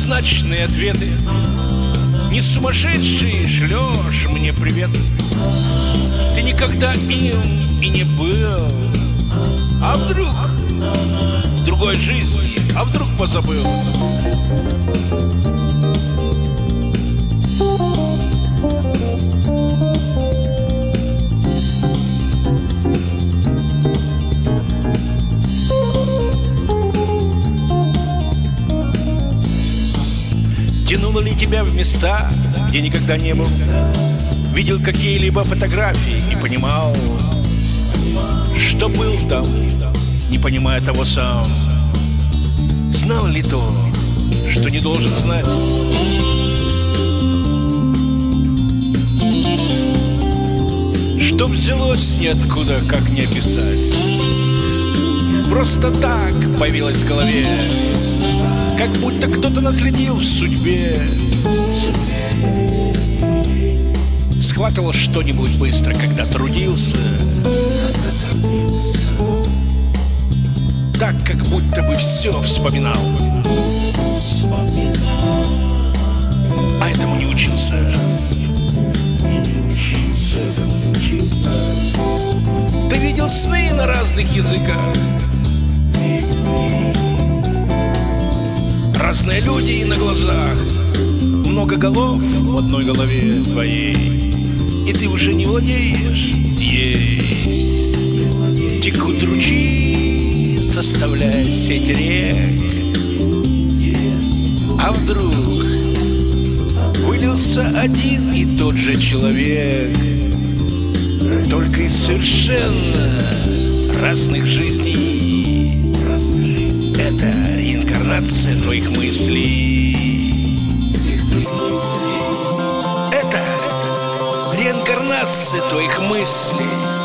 однозначные ответы. Не сумасшедший шлешь мне привет. Ты никогда им и не был. А вдруг в другой жизни, а вдруг позабыл? Тянуло ли тебя в места, где никогда не был? Видел какие-либо фотографии и понимал, что был там, не понимая того сам. Знал ли то, что не должен знать? Что взялось ниоткуда, как не описать? Просто так появилось в голове, как будто кто-то наследил в судьбе. Схватывал что-нибудь быстро, когда трудился, так, как будто бы все вспоминал, а этому не учился. Ты видел сны на разных языках, разные люди и на глазах, много голов в одной голове твоей, и ты уже не владеешь ей. Текут ручьи, составляя сеть рек. А вдруг вылился один и тот же человек, только из совершенно разных жизней. Это реинкарнация твоих мыслей. Это реинкарнация твоих мыслей.